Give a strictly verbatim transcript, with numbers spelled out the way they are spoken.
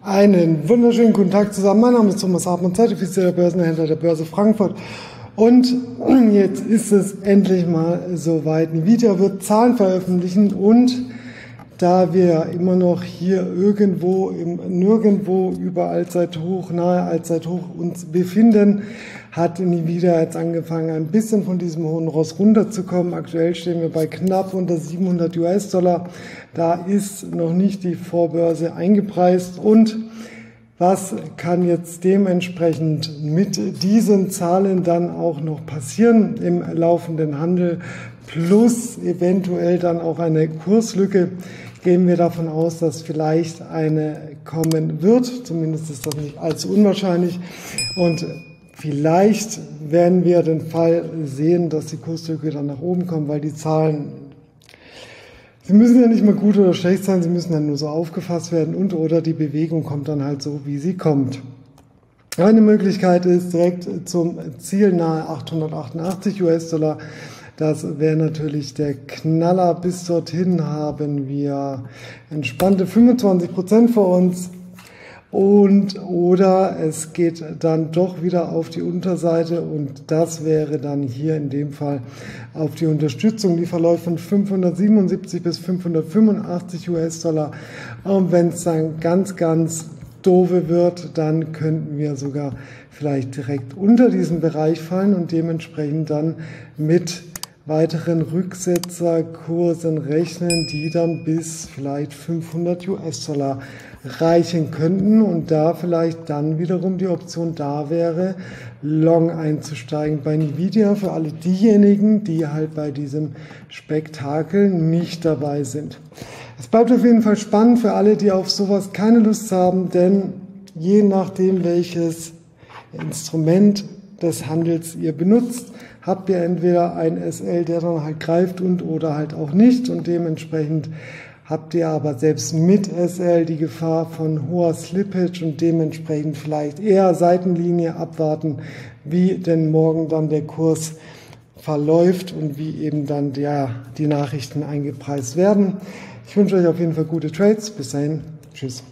Einen wunderschönen guten Tag zusammen. Mein Name ist Thomas Hartmann, zertifizierter Börsenhändler der Börse Frankfurt. Und jetzt ist es endlich mal soweit. Nvidia wird Zahlen veröffentlichen und da wir immer noch hier irgendwo im Nirgendwo über Allzeithoch, nahe Allzeithoch uns befinden, hat Nvidia jetzt angefangen, ein bisschen von diesem hohen Ross runterzukommen. Aktuell stehen wir bei knapp unter siebenhundert US-Dollar. Da ist noch nicht die Vorbörse eingepreist. Und was kann jetzt dementsprechend mit diesen Zahlen dann auch noch passieren im laufenden Handel? Plus eventuell dann auch eine Kurslücke. Gehen wir davon aus, dass vielleicht eine kommen wird. Zumindest ist das nicht allzu unwahrscheinlich. Und vielleicht werden wir den Fall sehen, dass die Kurslücke dann nach oben kommt, weil die Zahlen, sie müssen ja nicht mal gut oder schlecht sein, sie müssen dann nur so aufgefasst werden und oder die Bewegung kommt dann halt so, wie sie kommt. Eine Möglichkeit ist direkt zum Ziel nahe achthundertachtundachtzig US-Dollar. Das wäre natürlich der Knaller. Bis dorthin haben wir entspannte fünfundzwanzig Prozent vor uns. Und oder es geht dann doch wieder auf die Unterseite und das wäre dann hier in dem Fall auf die Unterstützung. Die verläuft von fünfhundertsiebenundsiebzig bis fünfhundertfünfundachtzig US-Dollar. Und wenn es dann ganz, ganz doofe wird, dann könnten wir sogar vielleicht direkt unter diesen Bereich fallen und dementsprechend dann mit weiteren Rücksetzerkursen rechnen, die dann bis vielleicht fünfhundert US-Dollar reichen könnten und da vielleicht dann wiederum die Option da wäre, long einzusteigen bei Nvidia für alle diejenigen, die halt bei diesem Spektakel nicht dabei sind. Es bleibt auf jeden Fall spannend für alle, die auf sowas keine Lust haben, denn je nachdem, welches Instrument des Handels ihr benutzt, habt ihr entweder ein S L, der dann halt greift und oder halt auch nicht und dementsprechend habt ihr aber selbst mit S L die Gefahr von hoher Slippage und dementsprechend vielleicht eher Seitenlinie abwarten, wie denn morgen dann der Kurs verläuft und wie eben dann der, die Nachrichten eingepreist werden. Ich wünsche euch auf jeden Fall gute Trades. Bis dahin. Tschüss.